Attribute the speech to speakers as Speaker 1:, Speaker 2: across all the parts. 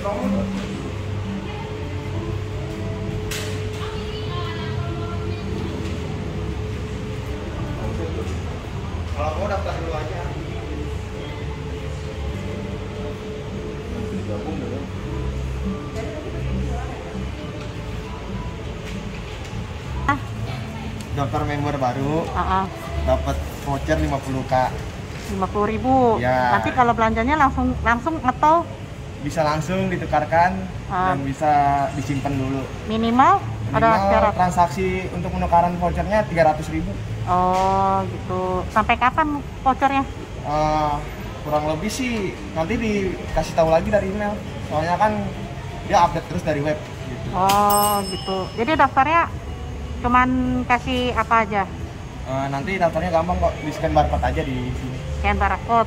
Speaker 1: Kalau mau daftar dulu aja. Gabung dulu. Daftar member baru, dapat voucher 50K.
Speaker 2: 50.000.
Speaker 1: Ya.
Speaker 2: Nanti kalau belanjanya langsung atau
Speaker 1: Bisa langsung ditukarkan dan bisa disimpan dulu.
Speaker 2: minimal ada syarat.
Speaker 1: Transaksi untuk penukaran vouchernya 300.000.
Speaker 2: Oh gitu. Sampai kapan vouchernya?
Speaker 1: Kurang lebih sih nanti dikasih tahu lagi dari email. Soalnya kan dia update terus dari web. Gitu.
Speaker 2: Oh gitu. Jadi daftarnya cuman kasih apa aja?
Speaker 1: Nanti daftarnya gampang kok, di scan barcode aja di sini.
Speaker 2: Scan barcode.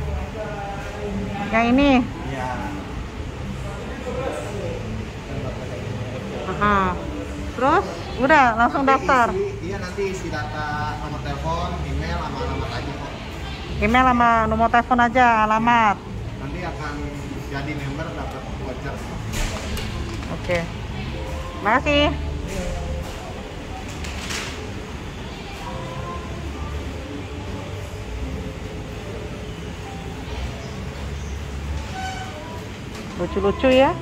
Speaker 2: Yang ini.
Speaker 1: Iya.
Speaker 2: Terus udah langsung
Speaker 1: Nanti
Speaker 2: daftar.
Speaker 1: Iya, nanti isi data nomor telepon, email, sama alamat aja kok.
Speaker 2: Email sama nomor telepon aja, alamat.
Speaker 1: Nanti akan jadi member dapat voucher.
Speaker 2: Oke. Makasih. Lucu-lucu ya.